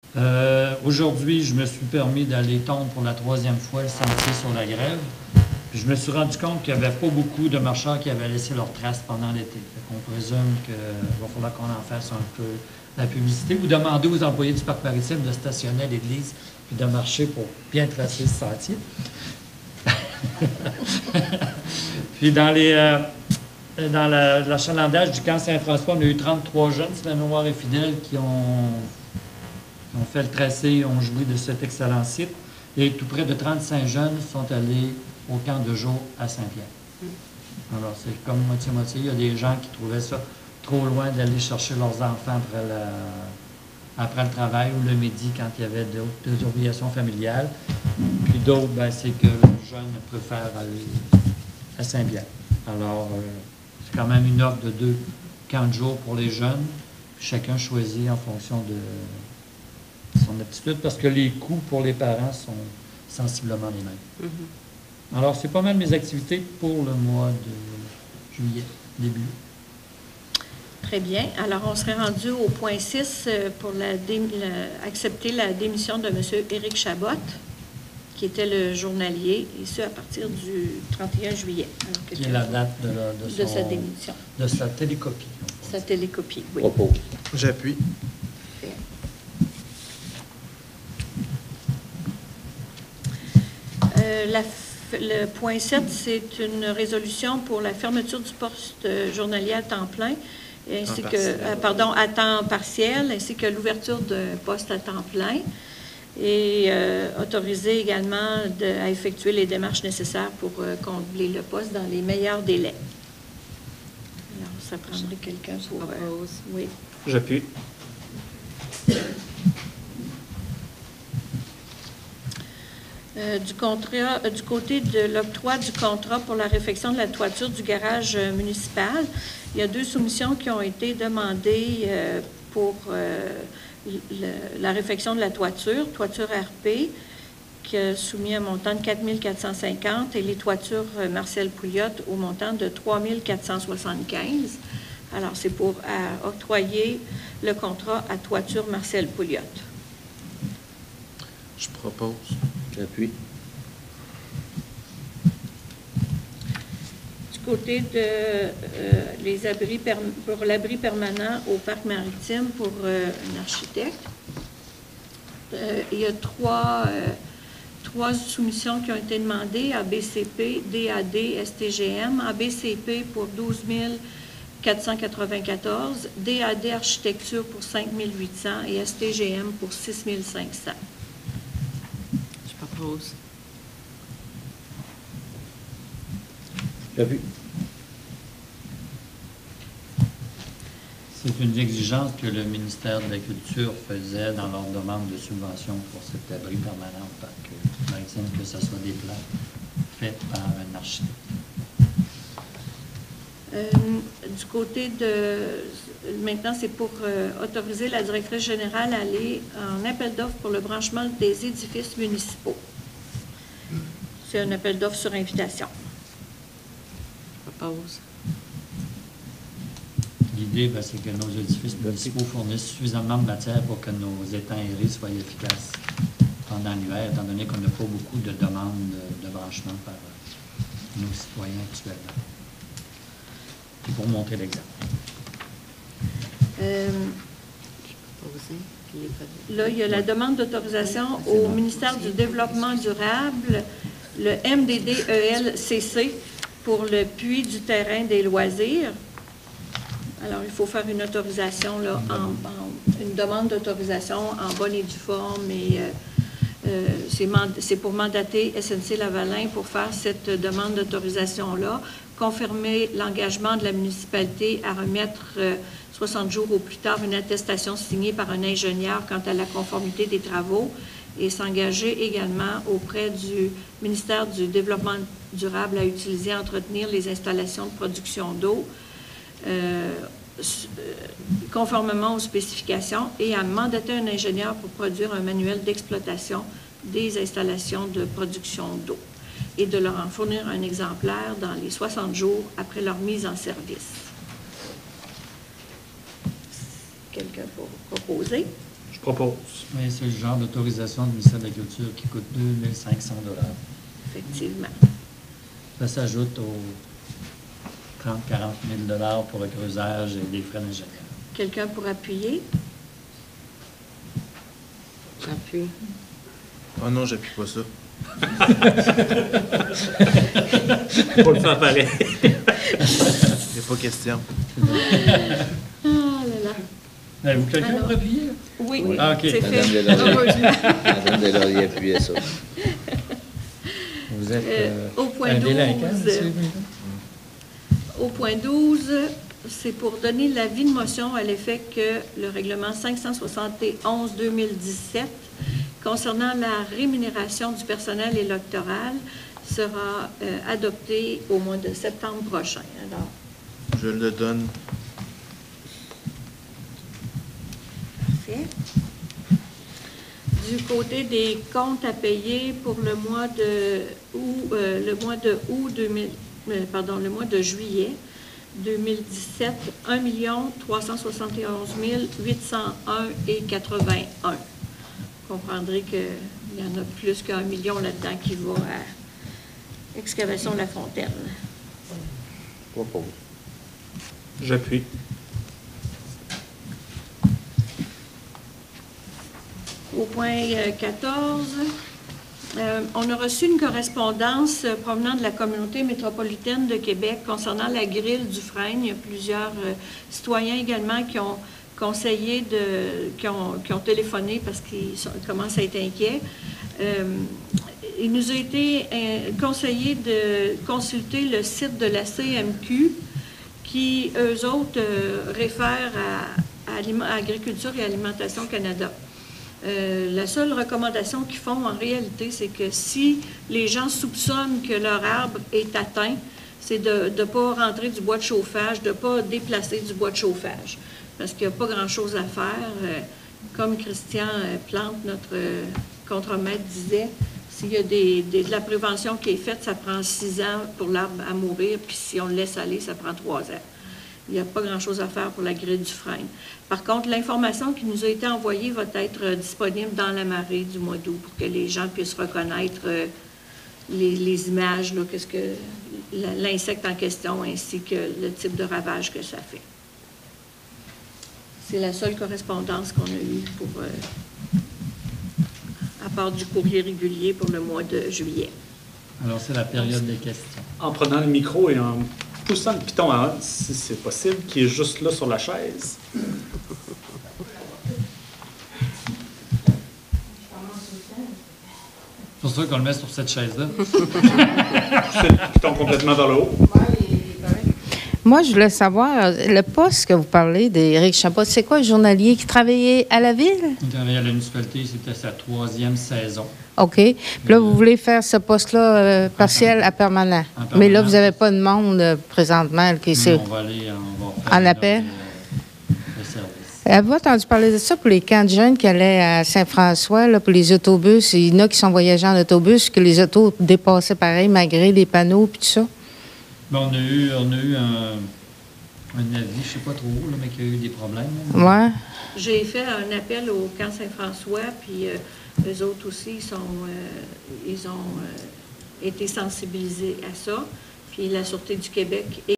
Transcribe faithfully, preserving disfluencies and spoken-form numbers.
Euh, Aujourd'hui, je me suis permis d'aller tondre pour la troisième fois le sentier sur la grève. Puis je me suis rendu compte qu'il n'y avait pas beaucoup de marcheurs qui avaient laissé leurs traces pendant l'été. On présume qu'il va falloir qu'on en fasse un peu la publicité ou demander aux employés du Parc maritime de stationner à l'église puis de marcher pour bien tracer ce sentier. Puis dans les euh, dans l'achalandage du camp Saint-François, on a eu trente-trois jeunes, si ma mémoire est fidèle, qui ont, qui ont fait le tracé, ont joué de cet excellent site. Et tout près de trente-cinq jeunes sont allés au camp de jour à Saint-Pierre. Alors, c'est comme moitié-moitié. Il y a des gens qui trouvaient ça trop loin d'aller chercher leurs enfants après, la, après le travail ou le midi quand il y avait des, des obligations familiales. Puis d'autres, ben, c'est que les jeunes préfèrent aller à Saint-Pierre. Alors, euh, c'est quand même une offre de deux camps de jour pour les jeunes. Puis chacun choisit en fonction de son aptitude parce que les coûts pour les parents sont sensiblement les mêmes. Mm-hmm. Alors, c'est pas mal mes activités pour le mois de juillet, début. Très bien. Alors, on serait rendu au point six pour la dé, la, accepter la démission de M. Éric Chabot, qui était le journalier, et ce, à partir du trente et un juillet. Alors, qui est la date de, la, de, son, de sa démission. De sa télécopie. Sa télécopie, oui. Propos. J'appuie. Euh, la Le point sept, c'est une résolution pour la fermeture du poste journalier à temps plein, ainsi que, euh, pardon, à temps partiel, ainsi que l'ouverture de poste à temps plein, et euh, autoriser également de, à effectuer les démarches nécessaires pour euh, combler le poste dans les meilleurs délais. Alors, ça prendrait quelqu'un pour... Euh, oui. J'appuie. Euh, du, contrat, euh, du côté de l'octroi du contrat pour la réfection de la toiture du garage euh, municipal, il y a deux soumissions qui ont été demandées euh, pour euh, le, la réfection de la toiture, toiture R P, qui a soumis un montant de quatre mille quatre cent cinquante et les toitures euh, Marcel Pouliot au montant de trois mille quatre cent soixante-quinze. Alors, c'est pour euh, octroyer le contrat à toiture Marcel Pouliot. Je propose. J'appuie. Du côté de euh, les abris pour l'abri permanent au parc maritime pour euh, un architecte, euh, il y a trois, euh, trois soumissions qui ont été demandées à B C P, D A D, S T G M. À B C P pour douze mille quatre cent quatre-vingt-quatorze, D A D Architecture pour cinq mille huit cents et S T G M pour six mille cinq cents. Propose. J'appuie. C'est une exigence que le ministère de la Culture faisait dans leur demande de subvention pour cet abri permanent au parc maritime, que ce soit des plans faits par un architecte. Euh, du côté de... Maintenant, c'est pour euh, autoriser la directrice générale à aller en appel d'offres pour le branchement des édifices municipaux. C'est un appel d'offres sur invitation. Je propose. L'idée, ben, c'est que nos édifices municipaux fournissent suffisamment de matière pour que nos étangs aérés soient efficaces pendant l'hiver, étant donné qu'on n'a pas beaucoup de demandes de, de branchement par euh, nos citoyens actuellement. Et pour montrer l'exemple. Euh, là, il y a la demande d'autorisation au ministère du Développement durable, le M D D E L C C, pour le puits du terrain des loisirs. Alors, il faut faire une autorisation, là, en, en, une demande d'autorisation en bonne et due forme. Et euh, euh, c'est pour mandater S N C-Lavalin pour faire cette demande d'autorisation-là, confirmer l'engagement de la municipalité à remettre euh, soixante jours au plus tard une attestation signée par un ingénieur quant à la conformité des travaux et s'engager également auprès du ministère du Développement durable à utiliser et entretenir les installations de production d'eau euh, conformément aux spécifications et à mandater un ingénieur pour produire un manuel d'exploitation des installations de production d'eau et de leur en fournir un exemplaire dans les soixante jours après leur mise en service. Quelqu'un pour proposer? Je propose. Oui, c'est le genre d'autorisation du ministère de l'Agriculture qui coûte deux mille cinq cents dollars. Effectivement. Ça s'ajoute aux trente à quarante mille dollars pour le creusage et les frais d'ingénieur. Quelqu'un pour appuyer? J'appuie. Oh non, j'appuie pas ça. Pour le faire pareil. Il n'y a pas question. Ah là là. Avez-vous quelqu'un Alors. pour appuyer? Oui, Oui. Ah, OK. c'est Madame fait. Deslauriers. Heureusement. Madame Deslauriers appuyait ça. Vous êtes Euh, euh, au point un délinquant, douze, monsieur? Au point douze, c'est pour donner l'avis de motion à l'effet que le règlement cinq cent soixante et onze deux mille dix-sept concernant la rémunération du personnel électoral sera euh, adopté au mois de septembre prochain. Alors, Je le donne. parfait. Du côté des comptes à payer pour le mois de août, euh, le mois de août deux mille, euh, pardon, le mois de juillet deux mille dix-sept, un million trois cent soixante et onze mille huit cent un et quatre-vingt-un. Vous comprendrez qu'il y en a plus qu'un million là-dedans qui va à Excavation La Fontaine. Propose. J'appuie. Au point euh, quatorze, euh, on a reçu une correspondance euh, provenant de la communauté métropolitaine de Québec concernant la grille du frein. Il y a plusieurs euh, citoyens également qui ont conseillé, de, qui, ont, qui ont téléphoné parce qu'ils sont- commencent à être inquiets. Euh, il nous a été euh, conseillé de consulter le site de la C M Q qui, eux autres, euh, réfèrent à, à Aliment- à Agriculture et Alimentation Canada. Euh, la seule recommandation qu'ils font en réalité, c'est que si les gens soupçonnent que leur arbre est atteint, c'est de ne pas rentrer du bois de chauffage, de ne pas déplacer du bois de chauffage. Parce qu'il n'y a pas grand-chose à faire. Euh, comme Christian euh, Plante, notre euh, contremaître, disait, s'il y a des, des- de la prévention qui est faite, ça prend six ans pour l'arbre à mourir, puis si on le laisse aller, ça prend trois ans. Il n'y a pas grand-chose à faire pour la grille du frein. Par contre, l'information qui nous a été envoyée va être euh, disponible dans la marée du mois d'août pour que les gens puissent reconnaître euh, les, les images, là, qu'est-ce que la- l'insecte en question, ainsi que le type de ravage que ça fait. C'est la seule correspondance qu'on a eue pour, euh, à part du courrier régulier pour le mois de juillet. Alors, c'est la période des questions. En prenant le micro et en poussant le piton à on, si c'est possible, qui est juste là sur la chaise. C'est pour ça qu'on le met sur cette chaise-là. C'est le piton complètement vers le haut. Moi, je voulais savoir, le poste que vous parlez d'Éric Chabot, c'est quoi, le journalier qui travaillait à la ville? Il travaillait à la municipalité, c'était sa troisième saison. OK. Puis là, vous voulez faire ce poste-là euh, partiel à permanent. En Mais là, permanent. vous n'avez pas de monde euh, présentement qui Nous, sait. on va aller, on va faire En une appel? offre, euh, de service. Avez-vous entendu parler de ça pour les camps de jeunes qui allaient à Saint-François, là, pour les autobus? Il y en a qui sont voyagés en autobus, que les autos dépassaient pareil, malgré les panneaux et tout ça. Ben, on a eu, on a eu un, un avis, je ne sais pas trop, là, mais qu'il y a eu des problèmes. Ouais. J'ai fait un appel au camp Saint-François, puis euh, eux autres aussi, ils, sont, euh, ils ont euh, été sensibilisés à ça. Puis la Sûreté du Québec